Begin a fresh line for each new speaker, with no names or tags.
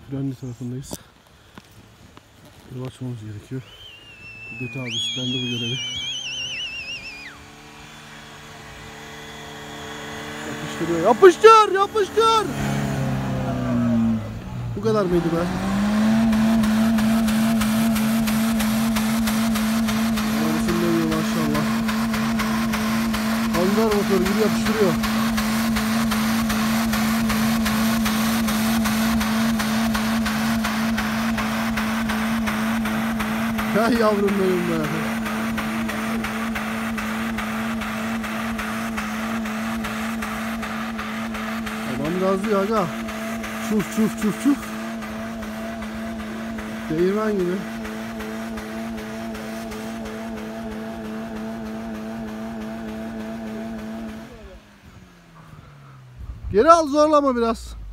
frenli tarafındayız. Yol açmamız gerekiyor. Kudret abi üstlendi bu görevi. Yapıştırıyor. Yapıştır! Yapıştır! Bu kadar mıydı be? Arabasını dönüyor maşallah. Hangar motoru gibi yapıştırıyor. Hey yavrum benim be. Adam gazlıyor aga. Çuf çuf çuf çuf. Değirmen gibi. Geri al, zorlama biraz.